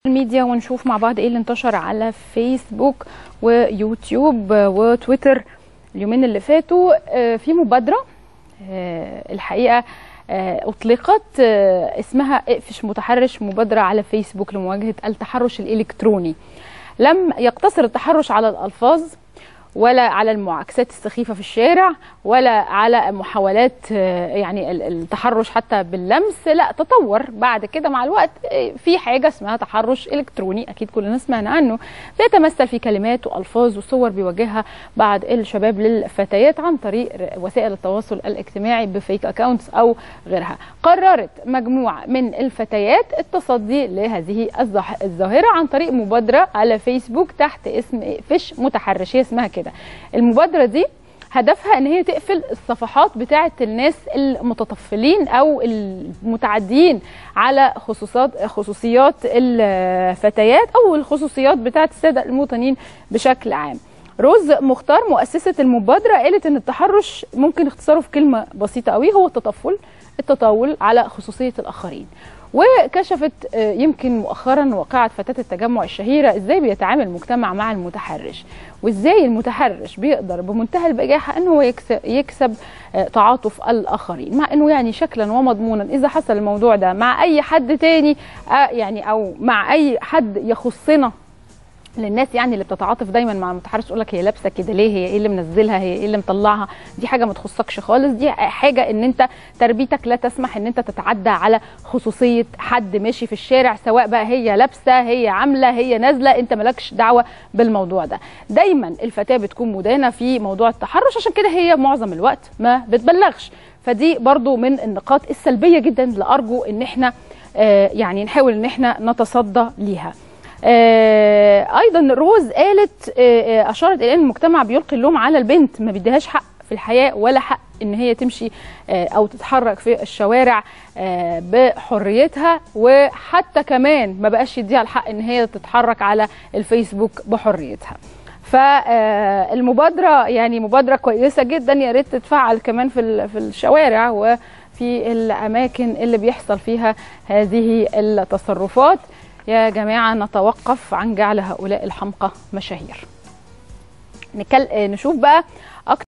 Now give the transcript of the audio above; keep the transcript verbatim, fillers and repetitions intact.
الميديا ونشوف مع بعض ايه اللي انتشر على فيسبوك ويوتيوب وتويتر اليومين اللي فاتوا. في مبادرة الحقيقة اطلقت اسمها اقفش متحرش، مبادرة على فيسبوك لمواجهة التحرش الالكتروني. لم يقتصر التحرش على الالفاظ ولا على المعاكسات السخيفة في الشارع ولا على محاولات يعني التحرش حتى باللمس، لا تطور بعد كده مع الوقت في حاجة اسمها تحرش إلكتروني، أكيد كلنا سمعنا عنه، بيتمثل في كلمات وألفاظ وصور بيواجهها بعض الشباب للفتيات عن طريق وسائل التواصل الاجتماعي بفيك أكاونتس أو غيرها. قررت مجموعة من الفتيات التصدي لهذه الظاهرة عن طريق مبادرة على فيسبوك تحت اسم اقفش متحرش، هي اسمها كده. المبادرة دي هدفها ان هي تقفل الصفحات بتاعه الناس المتطفلين او المتعدين على خصوصات خصوصيات الفتيات او الخصوصيات بتاعه الساده المواطنين بشكل عام. روز مختار مؤسسه المبادره قالت ان التحرش ممكن اختصاره في كلمه بسيطه قوي، هو التطفل، التطاول على خصوصيه الاخرين. وكشفت يمكن مؤخرا واقعة فتاة التجمع الشهيرة ازاي بيتعامل المجتمع مع المتحرش، وازاي المتحرش بيقدر بمنتهى البجاحة انه هو يكسب, يكسب تعاطف الاخرين، مع انه يعني شكلا ومضمونا اذا حصل الموضوع ده مع اي حد تاني يعني او مع اي حد يخصنا، للناس يعني اللي بتتعاطف دايما مع المتحرش تقول لك هي لابسه كده ليه، هي ايه اللي منزلها، هي ايه اللي مطلعها، دي حاجه ما تخصكش خالص، دي حاجه ان انت تربيتك لا تسمح ان انت تتعدى على خصوصيه حد ماشي في الشارع، سواء بقى هي لابسه، هي عامله، هي نازله، انت مالكش دعوه بالموضوع ده. دايما الفتاه بتكون مدانه في موضوع التحرش، عشان كده هي معظم الوقت ما بتبلغش، فدي برضو من النقاط السلبيه جدا اللي ارجو ان احنا آه يعني نحاول ان احنا نتصدى ليها. آه ايضا روز قالت آه اشارت الى ان المجتمع بيلقي اللوم على البنت، ما بيديهاش حق في الحياه ولا حق ان هي تمشي آه او تتحرك في الشوارع آه بحريتها، وحتى كمان ما بقاش يديها الحق ان هي تتحرك على الفيسبوك بحريتها. فالمبادره يعني مبادره كويسه جدا، يا ريت تتفعل كمان في في الشوارع وفي الاماكن اللي بيحصل فيها هذه التصرفات. يا جماعة نتوقف عن جعل هؤلاء الحمقى مشاهير. نشوف بقى أكتر